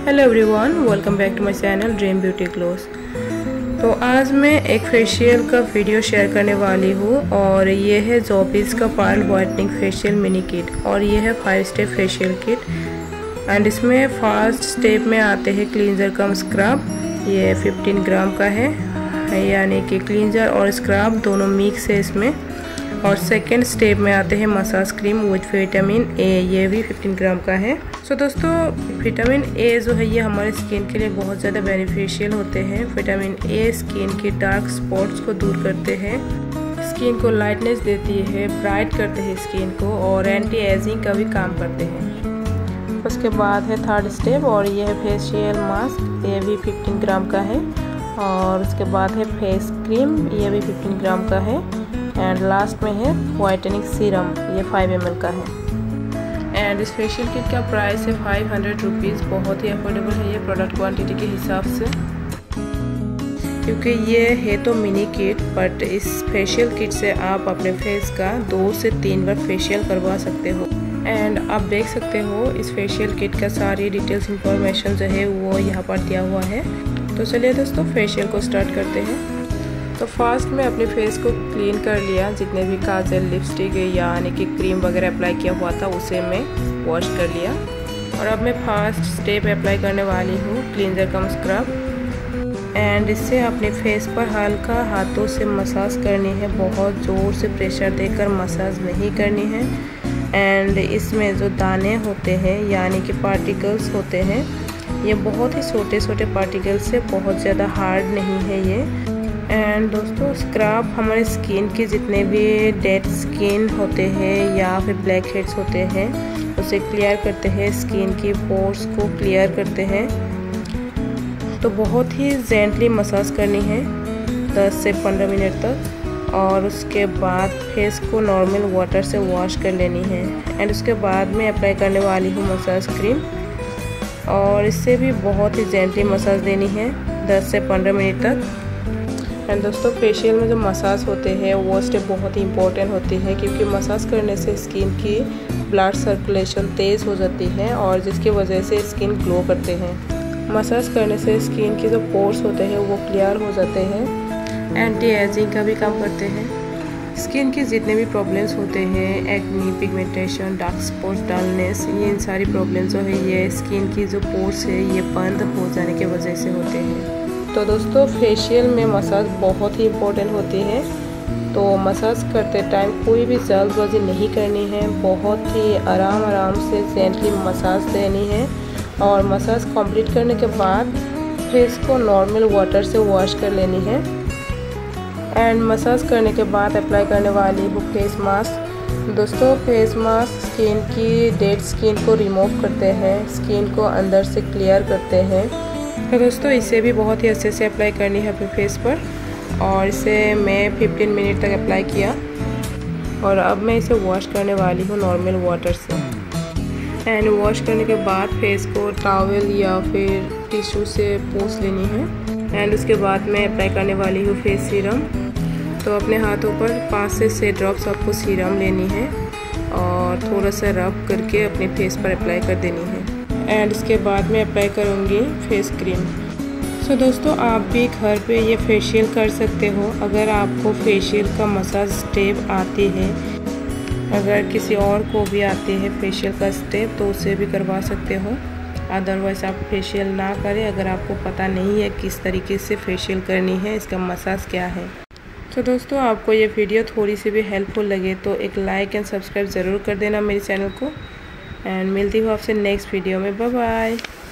Hello everyone, welcome back to my channel dream beauty gloss. तो आज मैं एक फेशियल का वीडियो शेयर करने वाली हूँ और ये है ज़ोबीज़ का pearl whitening facial mini kit और ये है 5 स्टेप फेशियल किट। एंड इसमें फर्स्ट स्टेप में आते हैं क्लींजर कम स्क्रब। ये 15 ग्राम का है, यानी कि क्लींजर और स्क्रब दोनों मिक्स है इसमें। और सेकेंड स्टेप में आते हैं massage cream with vitamin A, ये भी 15 ग्राम का है। सो दोस्तों, विटामिन ए जो है ये हमारे स्किन के लिए बहुत ज़्यादा बेनिफिशियल होते हैं। विटामिन ए स्किन के डार्क स्पॉट्स को दूर करते हैं, स्किन को लाइटनेस देती है, ब्राइट करते हैं स्किन को और एंटी एजिंग का भी काम करते हैं। उसके बाद है थर्ड स्टेप और ये है फेशियल मास्क, ये भी 15 ग्राम का है। और उसके बाद है फेस क्रीम, ये भी 15 ग्राम का है। एंड लास्ट में है वाइटनिंग सीरम, ये 5 ml का है। एंड इस फेशियल किट का प्राइस है 500 रुपीज़, बहुत ही अफोर्डेबल है ये प्रोडक्ट क्वांटिटी के हिसाब से। क्योंकि ये है तो मिनी किट, बट इस फेशियल किट से आप अपने फेस का 2 से 3 बार फेशियल करवा सकते हो। एंड आप देख सकते हो इस फेशियल किट का सारी डिटेल्स इंफॉर्मेशन जो है वो यहाँ पर दिया हुआ है। तो चलिए दोस्तों, फेशियल को स्टार्ट करते हैं। तो फर्स्ट में अपने फेस को क्लीन कर लिया, जितने भी काजल, लिपस्टिक यानी कि क्रीम वगैरह अप्लाई किया हुआ था उसे मैं वॉश कर लिया। और अब मैं फर्स्ट स्टेप अप्लाई करने वाली हूँ क्लींजर कम स्क्रब। एंड इससे अपने फेस पर हल्का हाथों से मसाज करनी है, बहुत ज़ोर से प्रेशर देकर मसाज नहीं करनी है। एंड इसमें जो दाने होते हैं यानी कि पार्टिकल्स होते हैं, ये बहुत ही छोटे छोटे पार्टिकल्स से, बहुत ज़्यादा हार्ड नहीं है ये। एंड दोस्तों, स्क्रब हमारे स्किन के जितने भी डेड स्किन होते हैं या फिर ब्लैक हेड्स होते हैं उसे क्लियर करते हैं, स्किन की पोर्स को क्लियर करते हैं। तो बहुत ही जेंटली मसाज करनी है 10 से 15 मिनट तक। और उसके बाद फेस को नॉर्मल वाटर से वॉश कर लेनी है। एंड उसके बाद मैं अप्लाई करने वाली हूँ मसाज क्रीम और इससे भी बहुत ही जेंटली मसाज देनी है 10 से 15 मिनट तक। एंड दोस्तों, फेशियल में जो मसाज होते हैं वो स्टेप बहुत ही इंपॉर्टेंट होती है, क्योंकि मसाज करने से स्किन की ब्लड सर्कुलेशन तेज़ हो जाती है और जिसकी वजह से स्किन ग्लो करते हैं। मसाज करने से स्किन के जो पोर्स होते हैं वो क्लियर हो जाते हैं, एंटी एजिंग का भी काम करते हैं। स्किन की जितने भी प्रॉब्लम्स होते हैं, acne, pigmentation, dark spots, dullness, ये इन सारी प्रॉब्लम्स जो है ये स्किन की जो पोर्स है ये बंद हो जाने की वजह से होते हैं। तो दोस्तों, फेशियल में मसाज बहुत ही इम्पोर्टेंट होती है। तो मसाज करते टाइम कोई भी जल्दबाजी नहीं करनी है, बहुत ही आराम से जेंटली मसाज देनी है। और मसाज कंप्लीट करने के बाद फेस को नॉर्मल वाटर से वॉश कर लेनी है। एंड मसाज करने के बाद अप्लाई करने वाली हूँ फेस मास्क। दोस्तों, फेस मास्क स्किन की डेड स्किन को रिमूव करते हैं, स्किन को अंदर से क्लियर करते हैं। तो दोस्तों, इसे भी बहुत ही अच्छे से अप्लाई करनी है अपने फेस पर। और इसे मैं 15 मिनट तक अप्लाई किया और अब मैं इसे वॉश करने वाली हूँ नॉर्मल वाटर से। एंड वॉश करने के बाद फेस को टॉवल या फिर टिश्यू से पोंछ लेनी है। एंड उसके बाद मैं अप्लाई करने वाली हूँ फेस सीरम। तो अपने हाथों पर 5 से 6 ड्रॉप्स आपको सीरम लेनी है और थोड़ा सा रब करके अपने फेस पर अप्लाई कर देनी है। एंड इसके बाद मैं अप्लाई करूँगी फेस क्रीम। सो दोस्तों, आप भी घर पे ये फेशियल कर सकते हो अगर आपको फेशियल का मसाज स्टेप आती है। अगर किसी और को भी आती है फेशियल का स्टेप तो उसे भी करवा सकते हो। अदरवाइज़ आप फेशियल ना करें अगर आपको पता नहीं है किस तरीके से फेशियल करनी है, इसका मसाज क्या है। तो दोस्तों, आपको ये वीडियो थोड़ी सी भी हेल्पफुल लगे तो एक लाइक एंड सब्सक्राइब ज़रूर कर देना मेरे चैनल को। एंड मिलती हूँ आपसे नेक्स्ट वीडियो में। Bye bye.